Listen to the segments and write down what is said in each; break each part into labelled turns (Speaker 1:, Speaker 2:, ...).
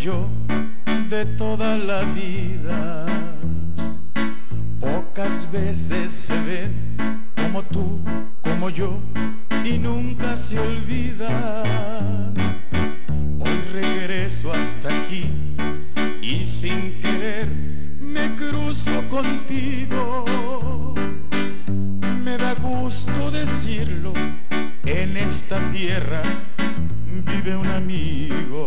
Speaker 1: yo de toda la vida. Pocas veces se ven como tú, como yo, y nunca se olvidan. Hoy regreso hasta aquí y sin querer me cruzo contigo. Me da gusto decirlo, en esta tierra vive un amigo.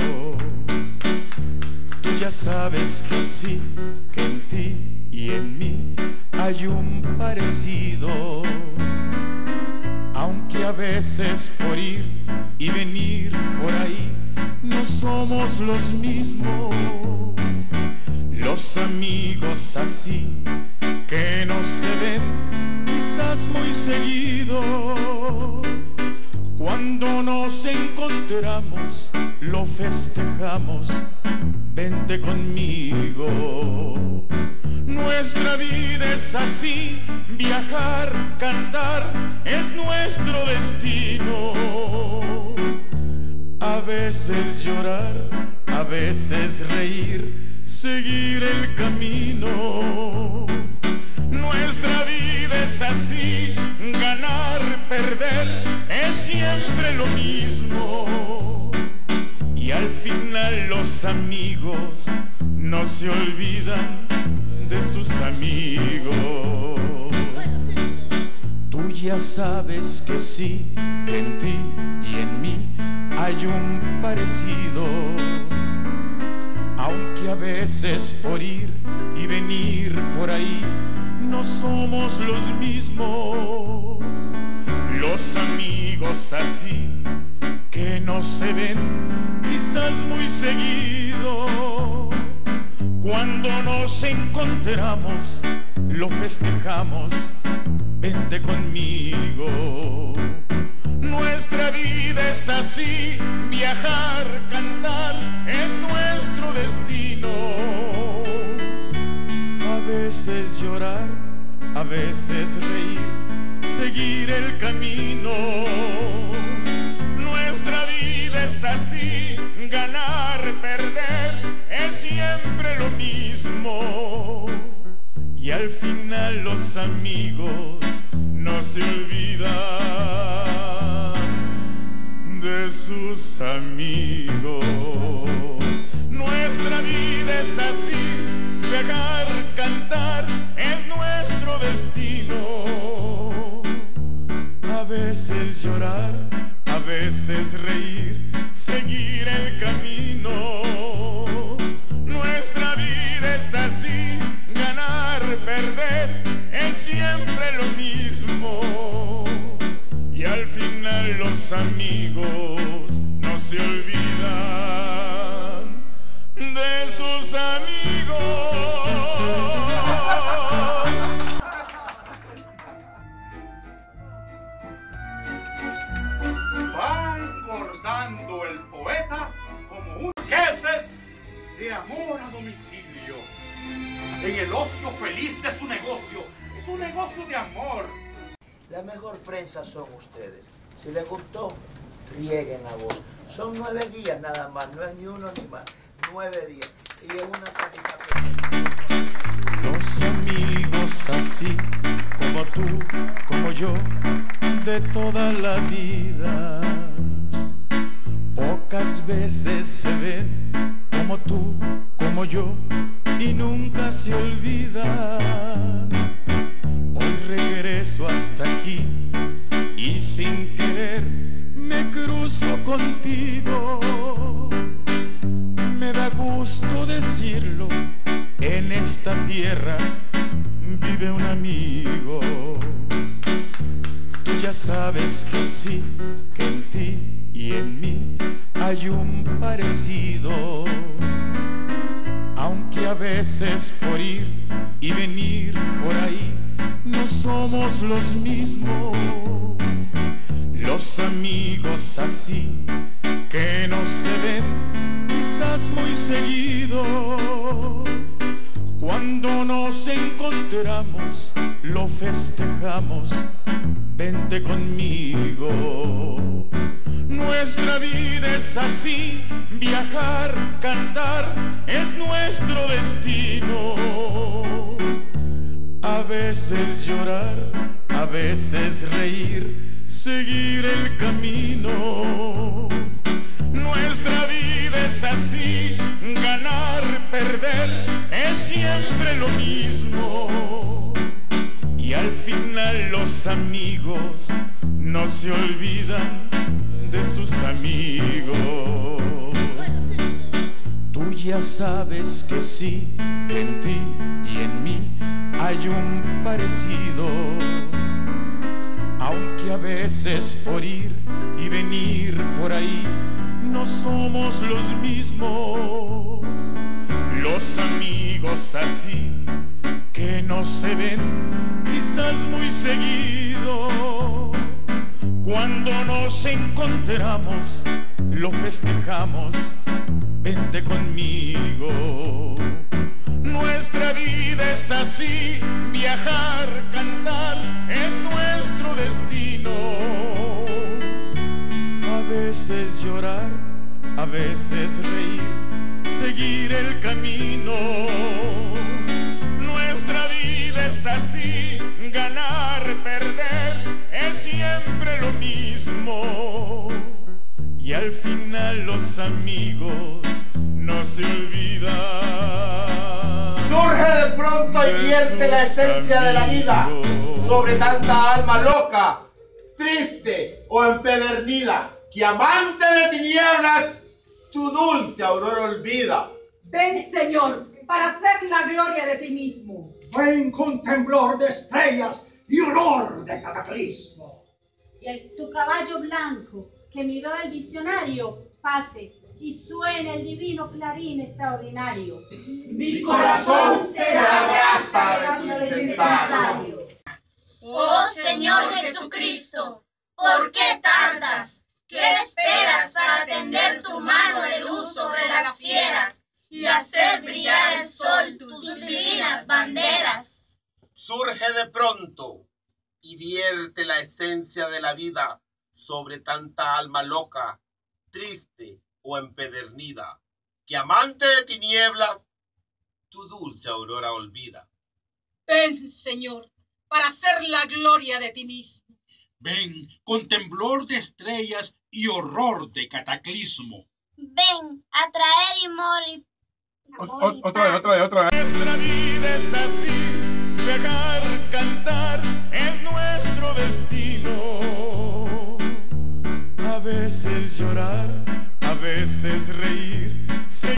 Speaker 1: Tú ya sabes que sí, que en ti y en mí hay un parecido. Aunque a veces por ir y venir por ahí no somos los mismos. Los amigos así que no se ven quizás muy seguido, cuando nos encontramos lo festejamos. Vente conmigo. Nuestra vida es así, viajar, cantar es nuestro destino. A veces llorar, a veces reír, seguir el camino. Nuestra vida es así, ganar, perder es siempre lo mismo. Y al final los amigos no se olvidan de sus amigos. Tú ya sabes que sí, que en ti y en mí hay un parecido. Aunque a veces por ir y venir por ahí no somos los mismos. Los amigos así que no se ven quizás muy seguido, cuando nos encontramos lo festejamos. Vente conmigo. Nuestra vida es así, viajar, cantar es nuestro destino. A veces llorar, a veces reír, seguir el camino. Nuestra vida es así, ganar, perder es siempre lo mismo. Y al final los amigos no se olvidan de sus amigos. Nuestra vida es así, viajar, cantar es nuestro destino. A veces llorar, a veces reír, seguir el camino. Nuestra vida es así, ganar, perder es siempre lo mismo. Y al final los amigos no se olvidan de sus amigos.
Speaker 2: Va engordando el poeta como un jeces de amor a domicilio. En el ocio feliz de su negocio de amor.
Speaker 3: La mejor prensa son ustedes. Si les gustó, rieguen la voz. Son 9 días nada más, no es ni uno ni más. 9 días. Y es una satisfacción.
Speaker 1: Los amigos así, como tú, como yo, de toda la vida. Pocas veces se ven como tú, como yo, y nunca se olvidan. Hoy regreso hasta aquí y sin querer me cruzo contigo. Me da gusto decirlo, en esta tierra vive un amigo. Tú ya sabes que sí, que en ti y en mí hay un parecido. Aunque a veces por ir y venir por ahí no somos los mismos. Los amigos así que no se ven quizás muy seguido, Cuando nos encontramos, lo festejamos, vente conmigo. Nuestra vida es así, viajar, cantar, es nuestro destino. A veces llorar, a veces reír, seguir el camino. Nuestra vida es así, ganar, perder, es siempre lo mismo. Y al final los amigos no se olvidan de sus amigos. Tú ya sabes que sí, que en ti y en mí hay un parecido. Aunque a veces por ir y venir por ahí no somos los mismos. Los amigos así que no se ven quizás muy seguido. Cuando nos encontramos lo festejamos, vente conmigo. Nuestra vida es así, viajar, cantar, es nuestro destino. A veces llorar, a veces reír, seguir el camino. Nuestra vida es así, ganar, perder, es siempre lo mismo. Y al final los amigos no se olvidan.
Speaker 4: Surge de pronto y vierte la esencia de la vida sobre tanta alma loca, triste o empedernida, que amante de tinieblas tu dulce aurora olvida.
Speaker 5: Ven, Señor, para hacer la gloria de ti mismo.
Speaker 6: Ven con temblor de estrellas y horror de cataclismo.
Speaker 7: Y tu caballo blanco que miró el visionario pase y suene el divino clarín extraordinario.
Speaker 4: Mi corazón será brasa de tu incensario.
Speaker 8: Oh Señor Jesucristo, ¿por qué tardas? ¿Qué esperas para tender tu mano de luz sobre las fieras y hacer brillar el sol tus divinas banderas?
Speaker 4: Surge de pronto y vierte la esencia de la vida sobre tanta alma loca, triste o empedernida, que amante de tinieblas tu dulce aurora olvida.
Speaker 5: Ven, Señor, para hacer la gloria de ti mismo.
Speaker 2: Ven con temblor de estrellas y horror de cataclismo.
Speaker 8: Ven a traer y morir.
Speaker 4: Otra vez.
Speaker 1: Nuestra vida es así, viajar, cantar, es nuestro destino. A veces llorar, a veces reír.